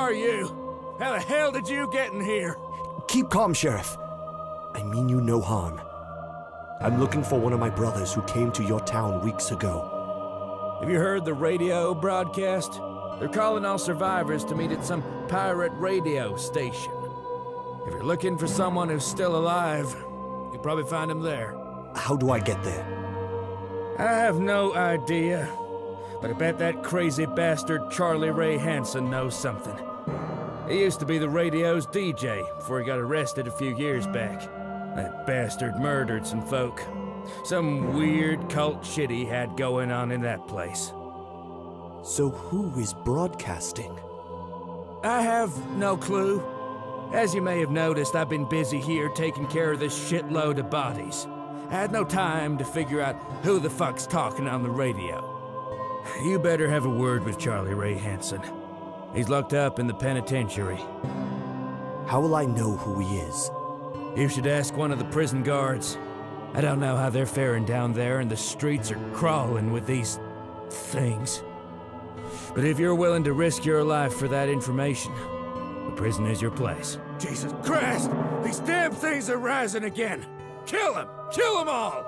are you? How the hell did you get in here? Keep calm, Sheriff. I mean you no harm. I'm looking for one of my brothers who came to your town weeks ago. Have you heard the radio broadcast? They're calling all survivors to meet at some pirate radio station. If you're looking for someone who's still alive, you'll probably find him there. How do I get there? I have no idea, but I bet that crazy bastard Charlie Ray Hansen knows something. He used to be the radio's DJ before he got arrested a few years back. That bastard murdered some folk. Some weird cult shit he had going on in that place. So who is broadcasting? I have no clue. As you may have noticed, I've been busy here taking care of this shitload of bodies. I had no time to figure out who the fuck's talking on the radio. You better have a word with Charlie Ray Hansen. He's locked up in the penitentiary. How will I know who he is? You should ask one of the prison guards. I don't know how they're faring down there, and the streets are crawling with these things. But if you're willing to risk your life for that information, the prison is your place. Jesus Christ! These damn things are rising again! Kill them! Kill them all!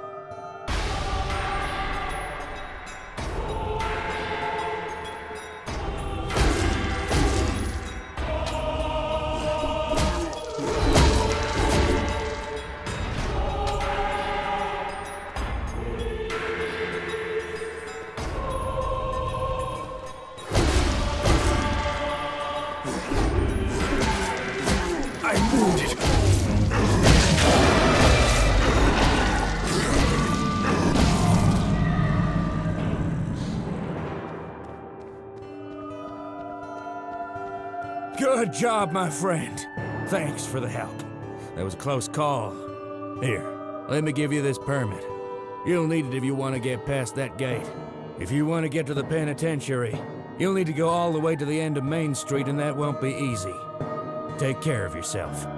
Good job, my friend. Thanks for the help. That was a close call. Here, let me give you this permit. You'll need it if you want to get past that gate. If you want to get to the penitentiary, you'll need to go all the way to the end of Main Street, and that won't be easy. Take care of yourself.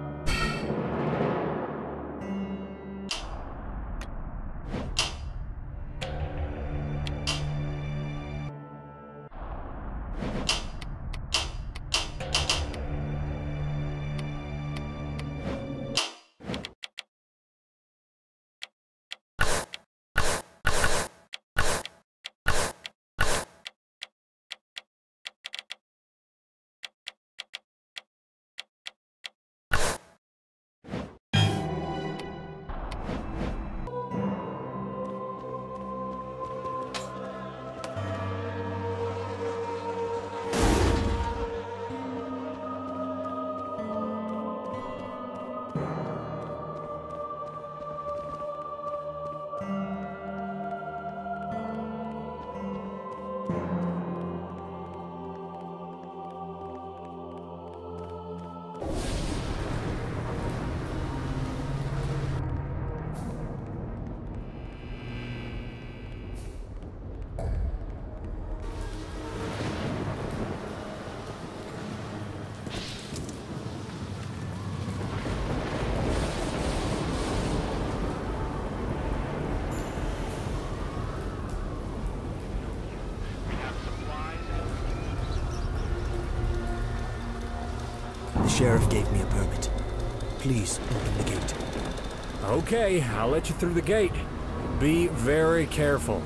The sheriff gave me a permit. Please open the gate. Okay, I'll let you through the gate. Be very careful.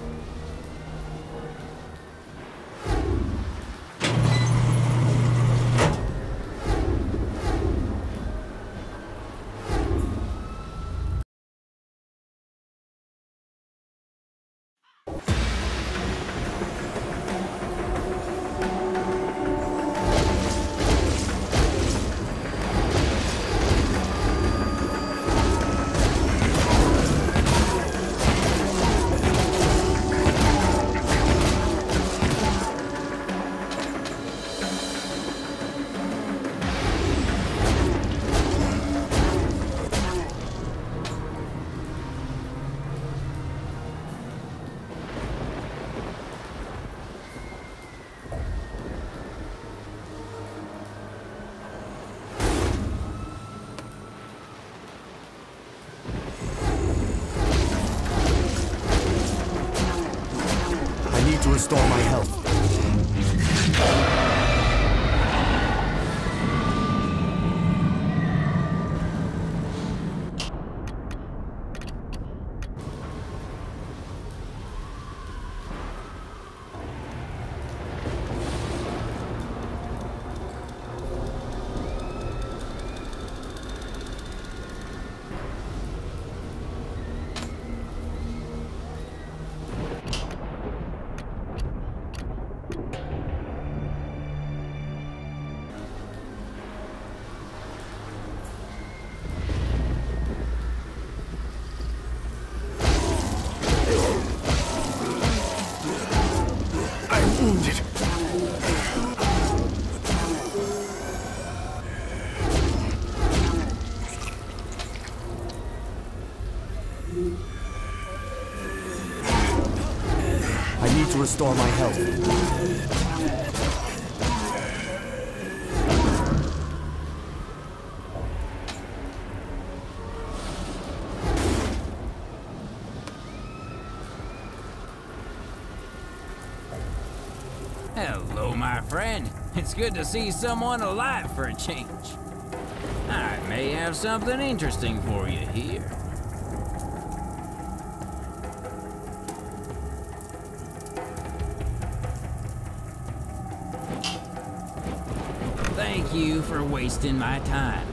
To restore my health. wounded. I need to restore my health. Hello, my friend. It's good to see someone alive for a change. I may have something interesting for you here. Thank you for wasting my time.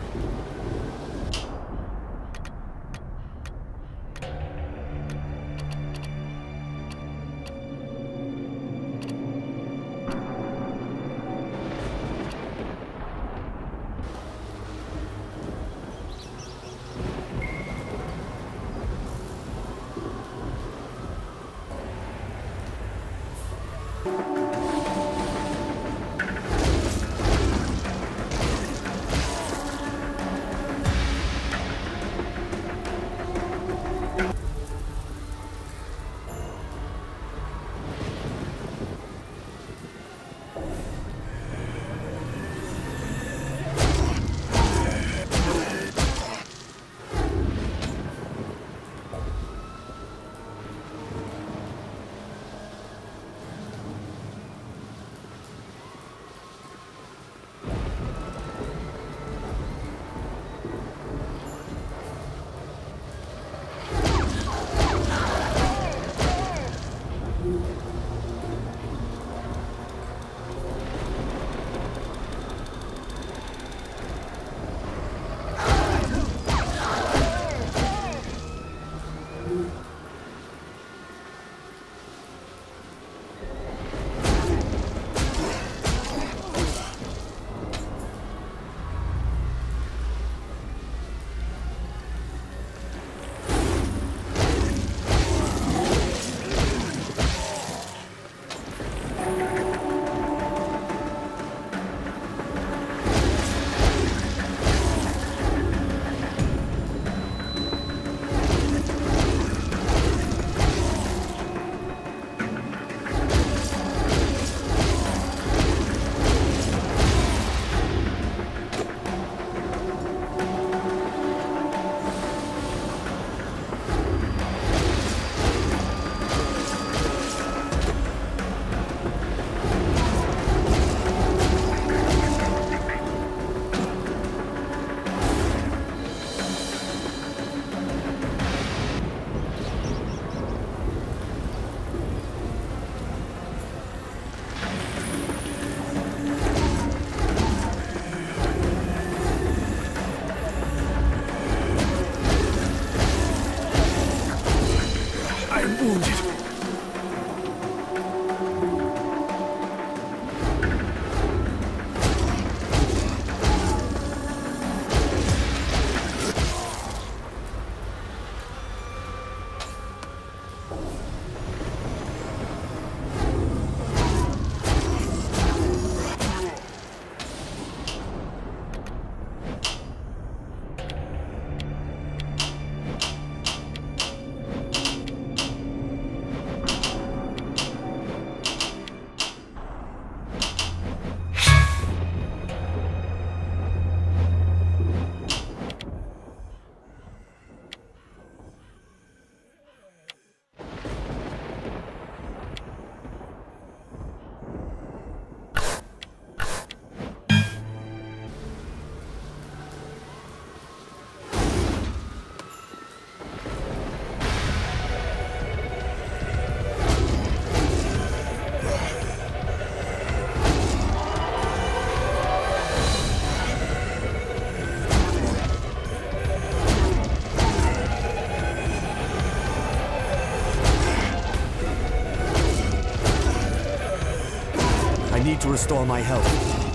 I need to restore my health.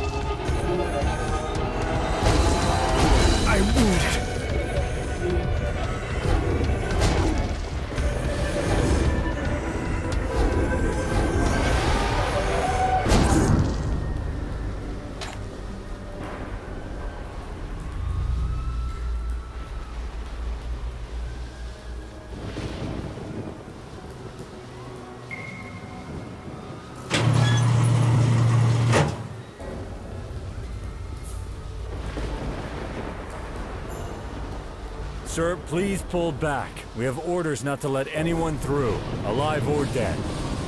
I'm wounded. Sir, please pull back. We have orders not to let anyone through, alive or dead.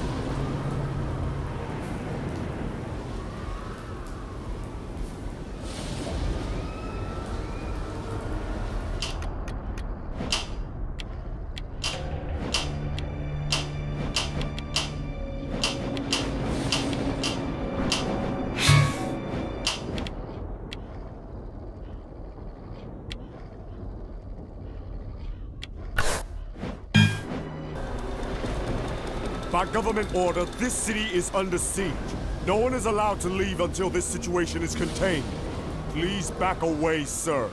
By government order, this city is under siege. No one is allowed to leave until this situation is contained. Please back away, sir.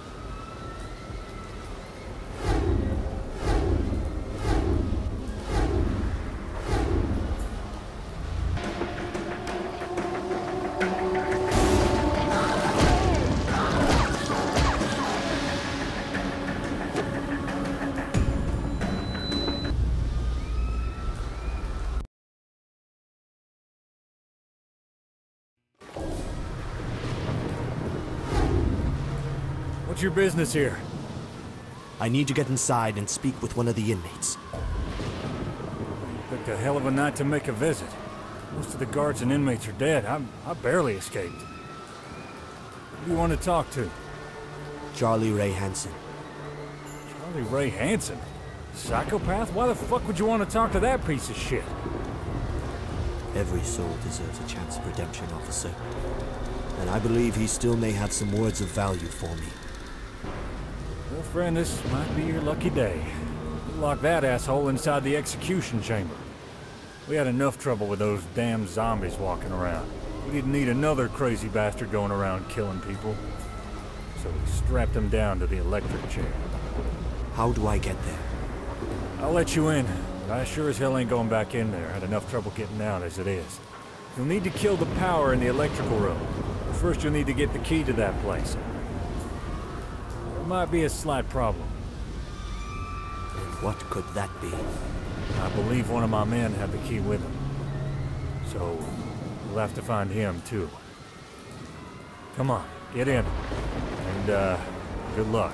What's your business here? I need to get inside and speak with one of the inmates. Picked a hell of a night to make a visit. Most of the guards and inmates are dead. I barely escaped. Who do you want to talk to? Charlie Ray Hansen. Charlie Ray Hansen? Psychopath? Why the fuck would you want to talk to that piece of shit? Every soul deserves a chance of redemption, officer. And I believe he still may have some words of value for me. Well, friend, this might be your lucky day. You lock that asshole inside the execution chamber. We had enough trouble with those damn zombies walking around. We didn't need another crazy bastard going around killing people. So we strapped him down to the electric chair. How do I get there? I'll let you in, but I sure as hell ain't going back in there. I had enough trouble getting out as it is. You'll need to kill the power in the electrical room. First, you'll need to get the key to that place. There might be a slight problem. And what could that be? I believe one of my men had the key with him. So, we'll have to find him, too. Come on, get in. And, good luck.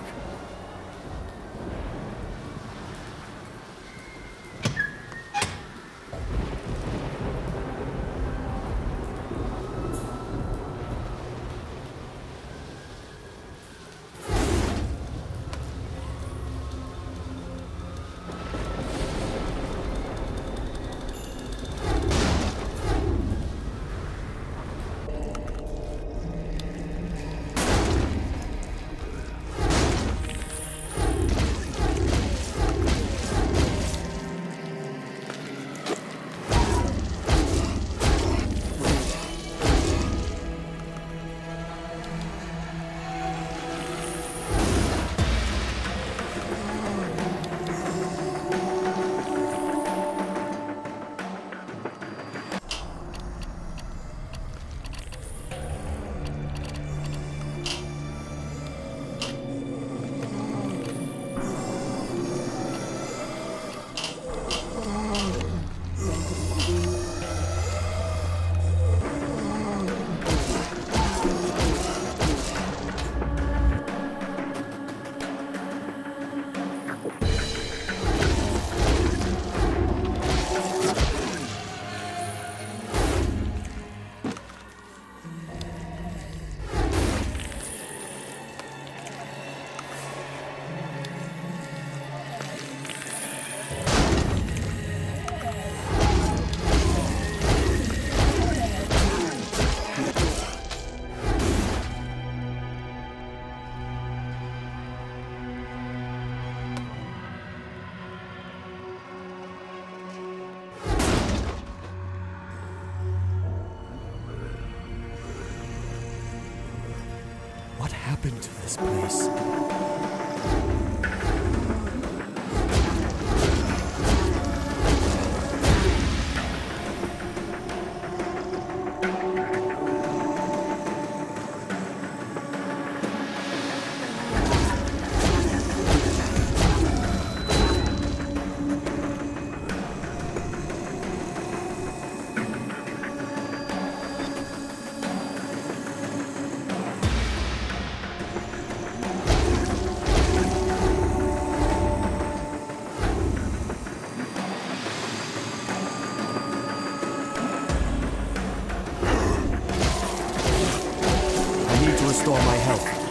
What happened to this place? restore my health.